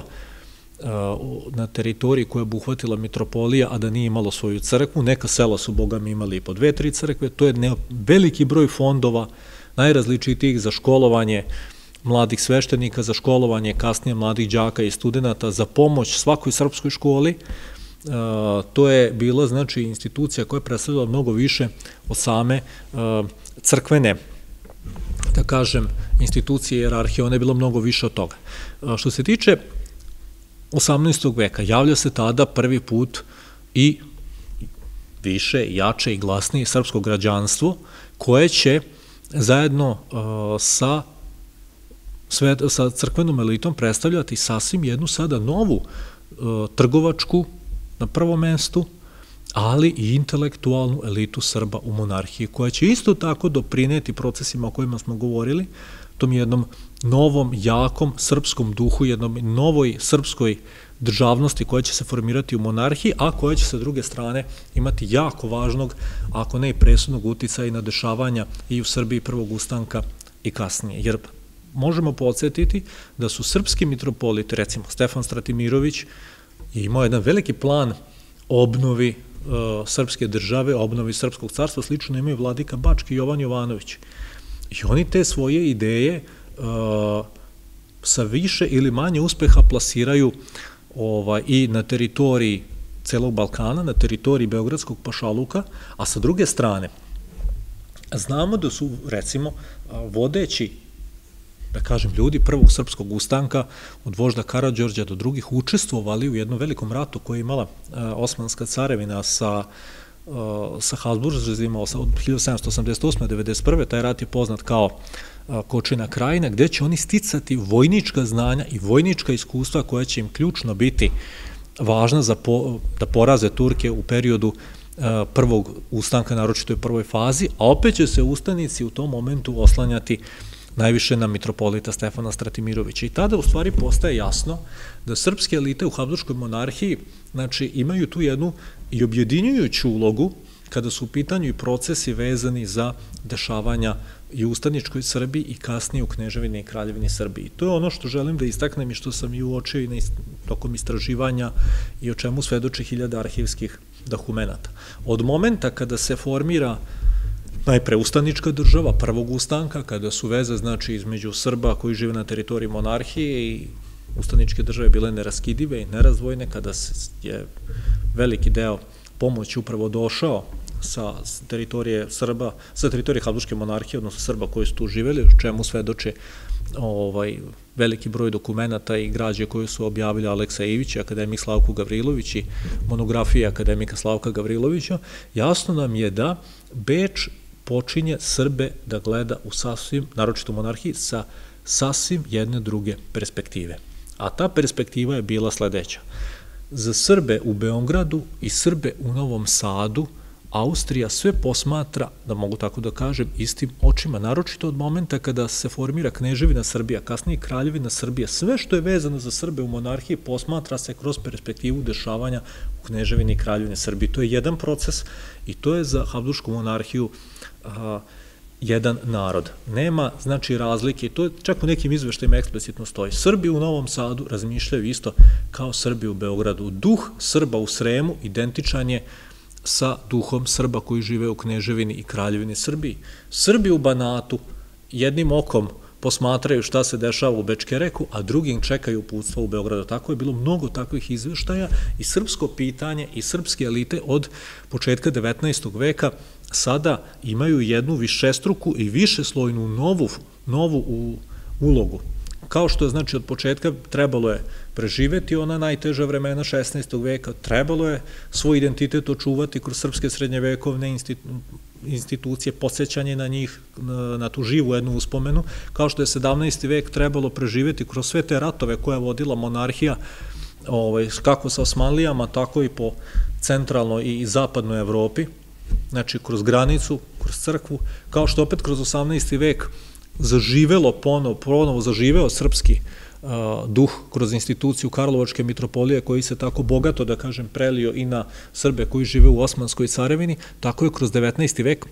na teritoriji koja je obuhvatila mitropolija, a da nije imalo svoju crkvu. Neka sela su, bogami, imali i po 2-3 crkve. To je veliki broj fondova, najrazličitijih za školovanje mladih sveštenika, za školovanje kasnije mladih đaka i studenta, za pomoć svakoj srpskoj školi. To je bila, znači, institucija koja je predstavljala mnogo više od same crkvene, da kažem, institucije i jerarhije, ona je bila mnogo više od toga. Što se tiče 18. veka, javlja se tada prvi put i više, jače i glasnije srpsko građanstvo, koje će zajedno sa crkvenom elitom predstavljati sasvim jednu sada novu trgovačku, na prvom mestu, ali i intelektualnu elitu Srba u monarhiji, koja će isto tako doprineti procesima o kojima smo govorili, tom jednom novom, jakom srpskom duhu, jednom novoj srpskoj državnosti koja će se formirati u monarhiji, a koja će sa druge strane imati jako važnog, ako ne i presudnog uticaja i na dešavanja i u Srbiji prvog ustanka i kasnije. Jer možemo podsjetiti da su srpski mitropoliti, recimo Stefan Stratimirović, je imao jedan veliki plan obnovi srpske države, obnovi srpskog carstva, slično imaju vladika Bački i Jovan Jovanović. I oni te svoje ideje sa više ili manje uspeha plasiraju i na teritoriji celog Balkana, na teritoriji Beogradskog pašaluka, a sa druge strane znamo da su, recimo, vodeći, da kažem, ljudi prvog srpskog ustanka od vožda Karađorđa do drugih učestvovali u jednom velikom ratu koji je imala Osmanska carevina sa Habsburzima od 1788. do 1991. Taj rat je poznat kao Kočina krajina, gde će oni sticati vojnička znanja i vojnička iskustva koja će im ključno biti važna da poraze Turke u periodu prvog ustanka, naročito u prvoj fazi, a opet će se ustanici u tom momentu oslanjati najviše na mitropolita Stefana Stratimirovića. I tada u stvari postaje jasno da srpske elite u Habsburškoj monarhiji, znači, imaju tu jednu i objedinjujuću ulogu kada su u pitanju i procesi vezani za dešavanja i u ustaničkoj Srbiji i kasnije u Kneževini i Kraljevini Srbiji. To je ono što želim da istaknem i što sam i uočio i tokom istraživanja i o čemu svedoči 1000 arhivskih dokumenata. Od momenta kada se formira najpre ustanička država, prvog ustanka, kada su veze, znači, između Srba koji žive na teritoriji monarhije i ustaničke države bile neraskidive i nerazdvojne, kada je veliki deo pomoći upravo došao sa teritorije Srba, sa teritorije Habsburške monarhije, odnosno Srba koji su tu živeli, o čemu svedoče veliki broj dokumenata i građe koje su objavili Aleksa Ivić, akademik Slavko Gavrilović i monografija akademika Slavka Gavrilovića, jasno nam je da Beč počinje Srbe da gleda u sasvim, naročito monarhiji, sa sasvim jedne druge perspektive. A ta perspektiva je bila sledeća. Za Srbe u Beogradu i Srbe u Novom Sadu Austrija sve posmatra, da mogu tako da kažem, istim očima, naročito od momenta kada se formira Kneževina Srbija, kasnije Kraljevina Srbija. Sve što je vezano za Srbe u monarhiji posmatra se kroz perspektivu dešavanja u Kneževini i Kraljevine Srbije. To je jedan proces i to je za Habsburšku monarhiju jedan narod. Nema, znači, razlike, i to čak u nekim izveštajima eksplicitno stoji. Srbi u Novom Sadu razmišljaju isto kao Srbi u Beogradu. Duh Srba u Sremu identičan je sa duhom Srba koji žive u Kneževini i Kraljevini Srbiji. Srbi u Banatu jednim okom posmatraju šta se dešava u Bečkereku, a drugim čekaju uputstva u Beogradu. Tako je bilo mnogo takvih izveštaja i srpsko pitanje i srpske elite od početka 19. veka sada imaju jednu višestruku i višeslojnu novu ulogu. Kao što je, znači, od početka trebalo je preživeti ona najteža vremena 16. veka, trebalo je svoj identitet očuvati kroz srpske srednjevekovne institucije, podsjećanje na njih, na tu živu jednu uspomenu, kao što je 17. vek trebalo preživeti kroz sve te ratove koje je vodila monarhija, kako sa Osmanlijama, tako i po centralnoj i zapadnoj Evropi, znači kroz granicu, kroz crkvu, kao što opet kroz 18. vek zaživelo ponovo zaživeo srpski duh kroz instituciju Karlovačke mitropolije koji se tako bogato, da kažem, prelio i na Srbe koji žive u Osmanskoj carevini, tako je kroz 19. vek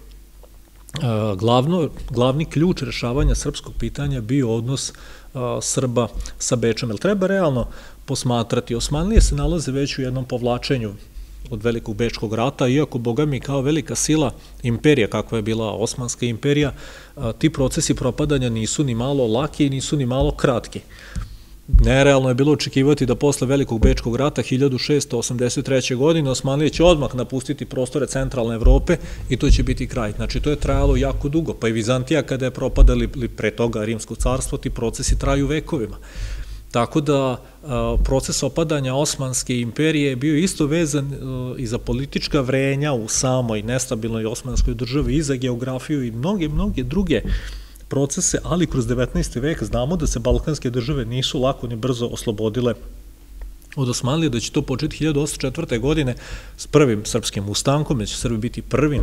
glavni ključ rešavanja srpskog pitanja bio odnos Srba sa Bečom. Jer treba realno posmatrati, Osmanlije se nalaze već u jednom povlačenju od Velikog Bečkog rata, iako, boga mi, kao velika sila imperija, kakva je bila Osmanska imperija, ti procesi propadanja nisu ni malo laki i nisu ni malo kratki. Nerealno je bilo očekivati da posle Velikog Bečkog rata 1683. godine Osmanlije će odmah napustiti prostore centralne Evrope i to će biti kraj. Znači, to je trajalo jako dugo, pa i Vizantija kada je propadala ili pre toga Rimsko carstvo, ti procesi traju vekovima. Tako da proces opadanja Osmanske imperije je bio isto vezan i za politička vrenja u samoj nestabilnoj Osmanskoj državi i za geografiju i mnoge druge procese, ali kroz 19. vek znamo da se balkanske države nisu lako ni brzo oslobodile od Osmanlije, da će to početi 1804. godine s prvim srpskim ustankom, da će Srbi biti prvi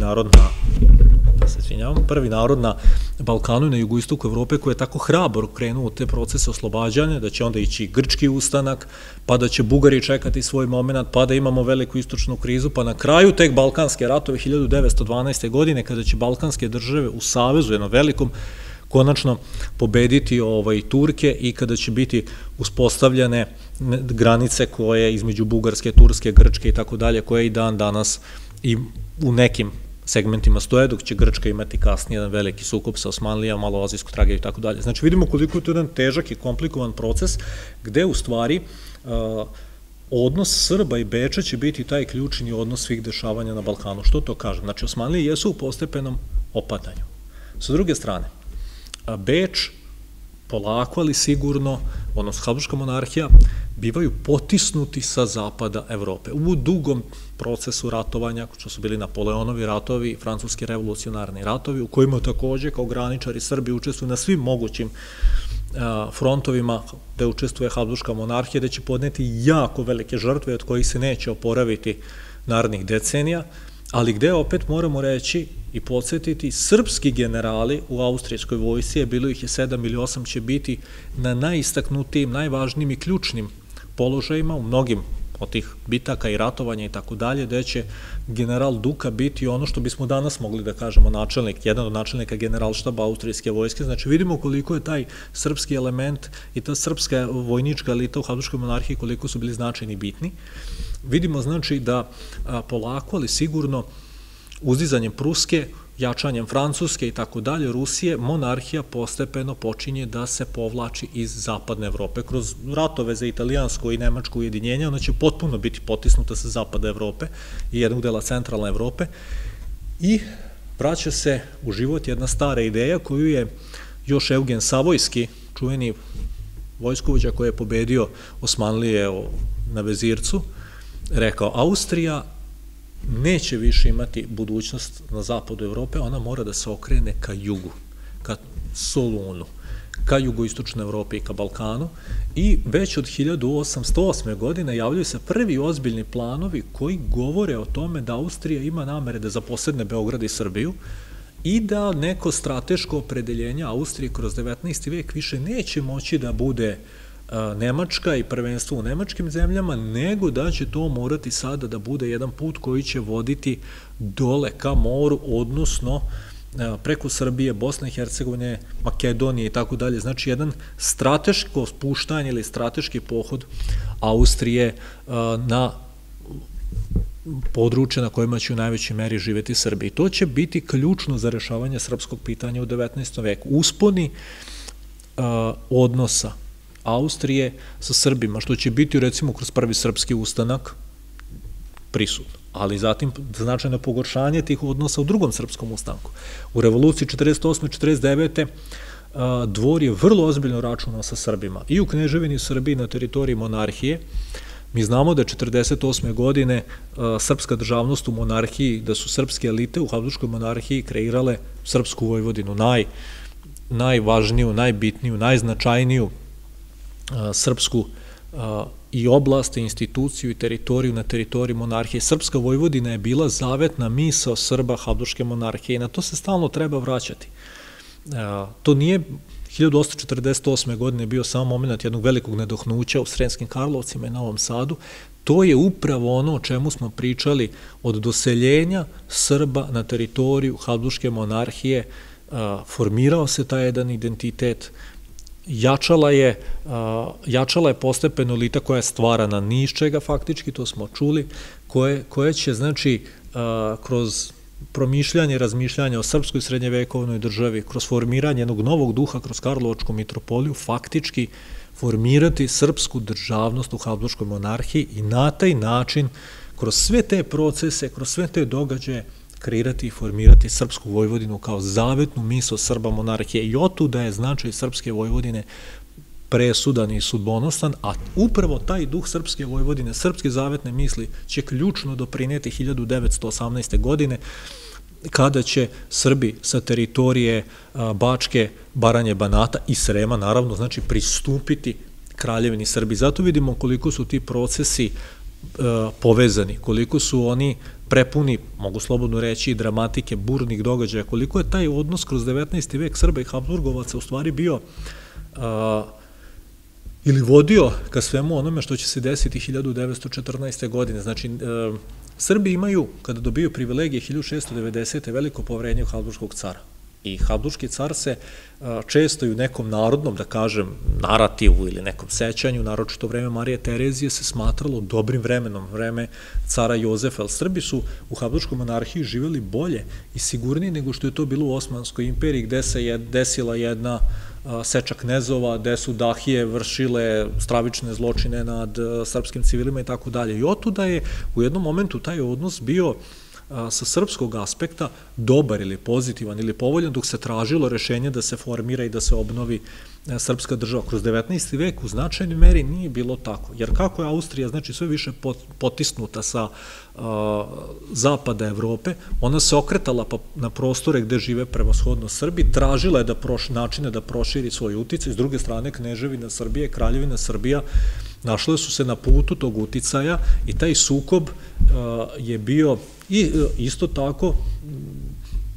narod na Balkanu i na jugoistoku Evrope koji je tako hrabro krenuo u te procese oslobađanja, da će onda ići grčki ustanak, pa da će Bugari čekati svoj moment, pa da imamo veliku istočnu krizu, pa na kraju tek balkanske ratove 1912. godine, kada će balkanske države u savezu jednom velikom konačno pobediti Turke i kada će biti uspostavljene granice koje između Bugarske, Turske, Grčke i tako dalje, koje i dan danas i u nekim segmentima stoje, dok će Grčka imati kasnije jedan veliki sukob sa Osmanlijama, maloazijsku tragediju i tako dalje. Znači, vidimo koliko je to jedan težak i komplikovan proces, gde u stvari odnos Srba i Beča će biti taj ključni odnos svih dešavanja na Balkanu. Što to kažem? Znači, Osmanlije jesu u postepenom opadanju. Sa druge strane, Beč polako, ali sigurno, odnosno Habsburška monarhija, bivaju potisnuti sa zapada Evrope. U dugom procesu ratovanja, što su bili Napoleonovi ratovi i francuski revolucionarni ratovi, u kojima takođe kao graničari Srbi učestvuju na svim mogućim frontovima gde učestvuje Habsburška monarhija, gde će podneti jako velike žrtve od kojih se neće oporaviti narednih decenija, ali gde opet moramo reći i podsjetiti, srpski generali u austrijskoj vojsci, bilo ih je 7 ili 8, će biti na najistaknutijim, najvažnijim i ključnim položajima u mnogim od tih bitaka i ratovanja i tako dalje, gde će general Duka biti ono što bismo danas mogli da kažemo načelnik, jedan od načelnika generalštaba austrijske vojske. Znači vidimo koliko je taj srpski element i ta srpska vojnička elita u Habsburškoj monarhiji koliko su bili značajni i bitni. Vidimo znači da polako, ali sigurno uzdizanjem Pruske, jačanjem Francuske i tako dalje, Rusije, monarhija postepeno počinje da se povlači iz zapadne Evrope. Kroz ratove za italijansko i nemačko ujedinjenje, ona će potpuno biti potisnuta sa zapada Evrope i jednog dela centralne Evrope i vraća se u život jedna stara ideja koju je još Eugen Savojski, čuveni vojskovođa koji je pobedio Osmanlije na Vezircu, rekao: Austrija neće više imati budućnost na zapadu Evrope, ona mora da se okrene ka jugu, ka Solunu, ka jugoistočnoj Evropi i ka Balkanu, i već od 1808. godine javljaju se prvi ozbiljni planovi koji govore o tome da Austrija ima namere da zaposedne Beograd i Srbiju i da neko strateško opredeljenje Austrije kroz 19. vek više neće moći da bude Nemačka i prvenstvo u nemačkim zemljama, nego da će to morati sada da bude jedan put koji će voditi dole ka moru, odnosno preko Srbije, Bosne i Hercegovine, Makedonije i tako dalje. Znači jedan strateško spuštanje ili strateški pohod Austrije na područje na kojima će u najvećoj meri živeti Srbi. To će biti ključno za rešavanje srpskog pitanja u 19. veku. Usponi odnosa Austrije sa Srbima, što će biti recimo kroz prvi srpski ustanak prisutno, ali zatim značajno pogoršanje tih odnosa u drugom srpskom ustanku. U revoluciji 48. i 49. dvor je vrlo ozbiljno računao sa Srbima i u Kneževini Srbiji na teritoriji monarhije. Mi znamo da je 48. godine srpska državnost u monarhiji, da su srpske elite u Habsburškoj monarhiji kreirale srpsku Vojvodinu, najvažniju, najbitniju, najznačajniju srpsku i oblast, i instituciju i teritoriju na teritoriji monarhije. Srpska Vojvodina je bila zavetna misao Srba Habsburške monarhije i na to se stalno treba vraćati. To nije 1848. godine bio samo moment jednog velikog nedohnuća u Sremskim Karlovcima i Novom Sadu. To je upravo ono o čemu smo pričali od doseljenja Srba na teritoriju Habsburške monarhije. Formirao se taj jedan identitet, jačala je postepeno elita koja je stvarana ni iz čega faktički, to smo čuli, koje će, znači, kroz promišljanje i razmišljanje o srpskoj srednjevekovnoj državi, kroz formiranje jednog novog duha, kroz Karlovačku mitropoliju, faktički formirati srpsku državnost u Habsburškoj monarhiji i na taj način, kroz sve te procese, kroz sve te događaje, kreirati i formirati srpsku Vojvodinu kao zavetnu misao Srba monarhije. I otuda je značaj srpske Vojvodine presudan i sudbonosan, a upravo taj duh srpske Vojvodine, srpske zavetne misli će ključno doprineti 1918. godine, kada će Srbi sa teritorije Bačke, Baranje, Banata i Srema, naravno, znači pristupiti Kraljevini Srbiji. Zato vidimo koliko su ti procesi povezani, koliko su oni prepuni, mogu slobodno reći, dramatike, burnih događaja, koliko je taj odnos kroz 19. vek Srba i Habsburgovaca u stvari bio ili vodio ka svemu onome što će se desiti 1914. godine. Znači, Srbi imaju, kada dobiju privilegije 1690. veliko poverenje u Habsburškog cara. I Habsburški car se često i u nekom narodnom, da kažem, narativu ili nekom sećanju, naročito vreme Marije Terezije, se smatralo dobrim vremenom, vreme cara Jozefa. Srbi su u Habsburškoj monarhiji živjeli bolje i sigurniji nego što je to bilo u Osmanskoj imperiji, gde se desila jedna seča knezova, gde su dahije vršile stravične zločine nad srpskim civilima i tako dalje. I otuda je u jednom momentu taj odnos bio sa srpskog aspekta dobar ili pozitivan ili povoljan, dok se tražilo rešenje da se formira i da se obnovi srpska država. Kroz 19. vek u značajnoj meri nije bilo tako, jer kako je Austrija, znači, sve više potisnuta sa zapada Evrope, ona se okretala na prostore gde žive prevashodno Srbi, tražila je načine da proširi svoj uticaj. S druge strane, Kneževina Srbije, Kraljevina Srbija našle su se na putu tog uticaja i taj sukob je bio i isto tako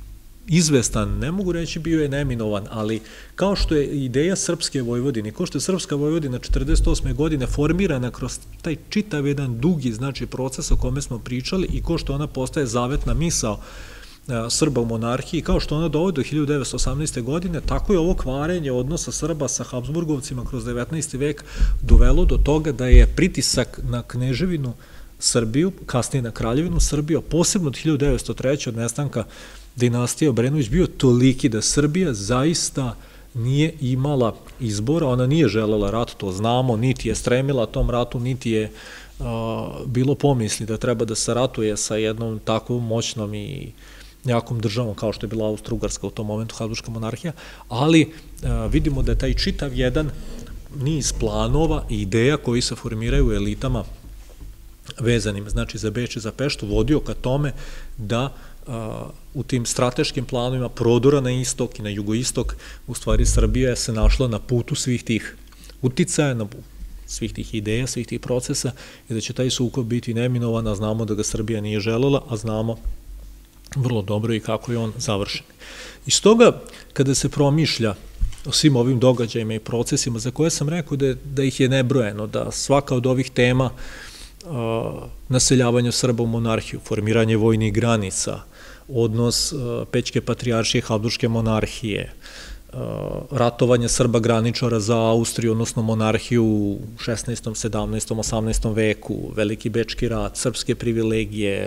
izvestan, ne mogu reći bio je neminovan, ali kao što je ideja Srpske Vojvodine, kao što je Srpska Vojvodina 1948. godine formirana kroz taj čitav jedan dugi, znači, proces o kome smo pričali i kao što ona postaje zavetna misao Srba u monarhiji, kao što ona dovodi do 1918. godine, tako je ovo kvarenje odnosa Srba sa Habsburgovcima kroz 19. vek dovelo do toga da je pritisak na kneževinu Srbiju, kasnije na kraljevinu Srbiju, posebno od 1903. od nestanka dinastije Obrenović bio toliki da Srbija zaista nije imala izbora, ona nije želela rat, to znamo, niti je stremila tom ratu, niti je bilo pomisli da treba da se ratuje sa jednom takvom moćnom i jakom državom kao što je bila Austro-Ugarska u tom momentu, Habsburška monarhija, ali vidimo da je taj čitav jedan niz planova i ideja koji se formiraju u elitama vezanim, znači za Beč i za Peštu, vodio ka tome da u tim strateškim planovima prodora na istok i na jugoistok, u stvari Srbija se našla na putu svih tih uticaja, na svih tih ideja, svih tih procesa i da će taj sukob biti neminovan, a znamo da ga Srbija nije želela, a znamo vrlo dobro i kako je on završen. Iz toga, kada se promišlja o svim ovim događajima i procesima za koje sam rekao da ih je nebrojeno, da svaka od ovih tema naseljavanja Srba u monarhiju, formiranje vojnih granica, odnos Pećke patrijaršije i Habsburške monarhije, ratovanje Srba graničara za Austriju, odnosno monarhiju u 16., 17., 18. veku, Veliki Bečki rat, srpske privilegije,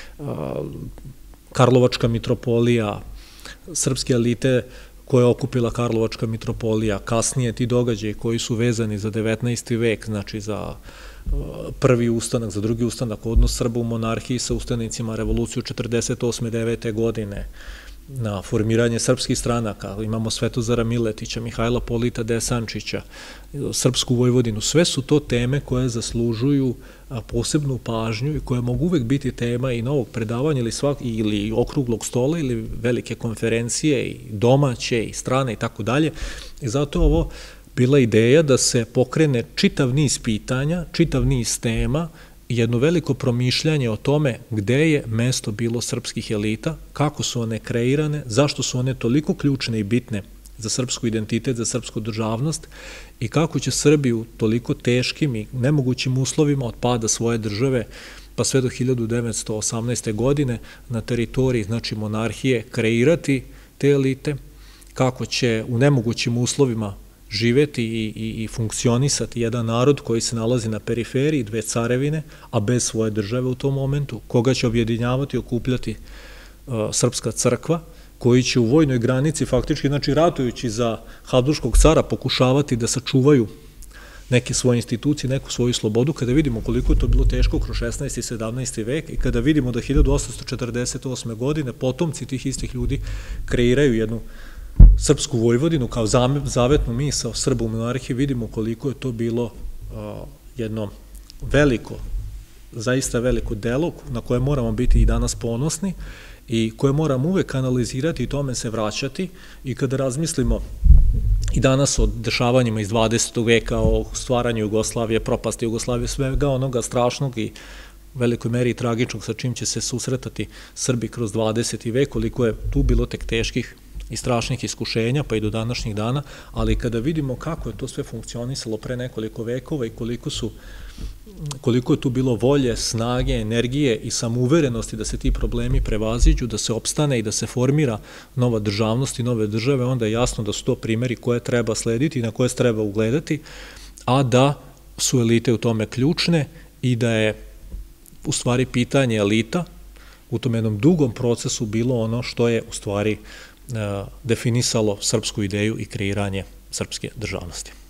Karlovačka mitropolija, srpske elite koje je okupila Karlovačka mitropolija, kasnije ti događaji koji su vezani za 19. vek, znači za prvi ustanak, za drugi ustanak, odnos Srba u monarhiji sa ustanicima revoluciju 48. 9. godine, na formiranje srpskih stranaka, imamo Svetozara Miletića, Mihajla Polita Desančića, Srpsku Vojvodinu, sve su to teme koje zaslužuju posebnu pažnju i koje mogu uvek biti tema i novog predavanja ili okruglog stola ili velike konferencije i domaće i strane i tako dalje. I zato ovo bila ideja da se pokrene čitav niz pitanja, čitav niz tema i jedno veliko promišljanje o tome gde je mesto bilo srpskih elita, kako su one kreirane, zašto su one toliko ključne i bitne za srpsku identitet, za srpsku državnost i kako će Srbi u toliko teškim i nemogućim uslovima od pada svoje države pa sve do 1918. godine na teritoriji, znači monarhije, kreirati te elite, kako će u nemogućim uslovima živeti i funkcionisati jedan narod koji se nalazi na periferiji dve carevine, a bez svoje države u tom momentu, koga će objedinjavati i okupljati Srpska crkva, koji će u vojnoj granici, faktički, znači ratujući za Habsburškog cara, pokušavati da sačuvaju neke svoje institucije, neku svoju slobodu, kada vidimo koliko je to bilo teško kroz 16. i 17. vek i kada vidimo da 1848. godine potomci tih istih ljudi kreiraju jednu Srpsku Vojvodinu kao zavetnu misao Srba u monarhiji, vidimo koliko je to bilo jedno veliko, zaista veliko delo na koje moramo biti i danas ponosni i koje moramo uvek analizirati i tome se vraćati i kada razmislimo i danas o dešavanjima iz 20. veka, o stvaranju Jugoslavije, propasti Jugoslavije, svega onoga strašnog i velikoj meri tragičnog sa čim će se susretati Srbi kroz 20. vek, koliko je tu bilo tek teških i strašnih iskušenja, pa i do današnjih dana, ali kada vidimo kako je to sve funkcionisalo pre nekoliko vekova i koliko je tu bilo volje, snage, energije i samouverenosti da se ti problemi prevaziđu, da se opstane i da se formira nova državnost i nove države, onda je jasno da su to primeri koje treba slediti i na koje se treba ugledati, a da su elite u tome ključne i da je u stvari pitanje elita u tom jednom dugom procesu bilo ono što je u stvari definisalo srpsku ideju i kreiranje srpske državnosti.